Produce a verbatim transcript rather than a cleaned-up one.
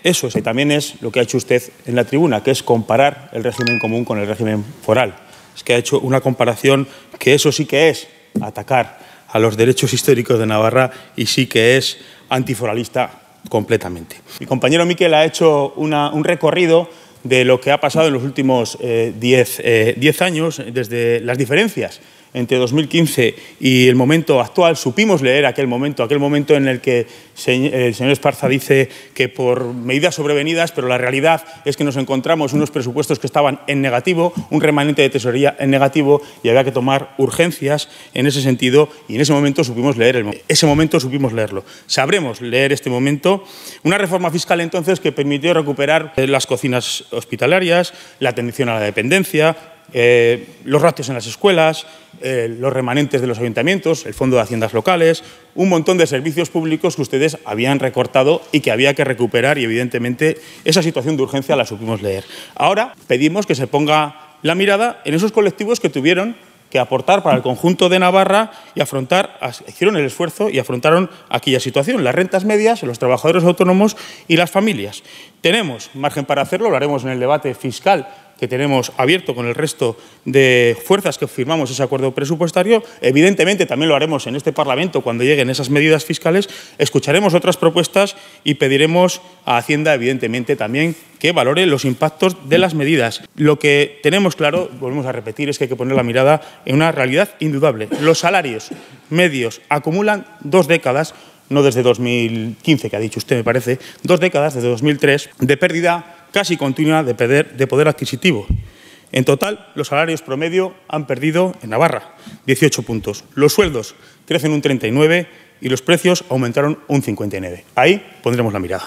Eso es, y también es lo que ha hecho usted en la tribuna, que es comparar el régimen común con el régimen foral. Es que ha hecho una comparación que eso sí que es atacar a los derechos históricos de Navarra y sí que es antiforalista completamente. Mi compañero Miquel ha hecho una, un recorrido de lo que ha pasado en los últimos diez eh, eh, años, desde las diferencias entre dos mil quince y el momento actual. Supimos leer aquel momento, aquel momento en el que el señor Esparza dice que por medidas sobrevenidas, pero la realidad es que nos encontramos unos presupuestos que estaban en negativo, un remanente de tesorería en negativo y había que tomar urgencias en ese sentido y en ese momento supimos leer el, ese momento supimos leerlo. Sabremos leer este momento. Una reforma fiscal entonces que permitió recuperar las cocinas hospitalarias, la atención a la dependencia, Eh, los ratios en las escuelas, eh, los remanentes de los ayuntamientos, el Fondo de Haciendas Locales, un montón de servicios públicos que ustedes habían recortado y que había que recuperar y, evidentemente, esa situación de urgencia la supimos leer. Ahora pedimos que se ponga la mirada en esos colectivos que tuvieron que aportar para el conjunto de Navarra y afrontar, hicieron el esfuerzo y afrontaron aquella situación, las rentas medias, los trabajadores autónomos y las familias. Tenemos margen para hacerlo, lo haremos en el debate fiscal que tenemos abierto con el resto de fuerzas que firmamos ese acuerdo presupuestario. Evidentemente, también lo haremos en este Parlamento cuando lleguen esas medidas fiscales. Escucharemos otras propuestas y pediremos a Hacienda, evidentemente, también que valore los impactos de las medidas. Lo que tenemos claro, volvemos a repetir, es que hay que poner la mirada en una realidad indudable. Los salarios medios acumulan dos décadas, no desde dos mil quince, que ha dicho usted, me parece, dos décadas, desde dos mil tres, de pérdida casi continua de poder, de poder adquisitivo. En total, los salarios promedio han perdido en Navarra dieciocho puntos. Los sueldos crecen un treinta y nueve y los precios aumentaron un cincuenta y nueve. Ahí pondremos la mirada.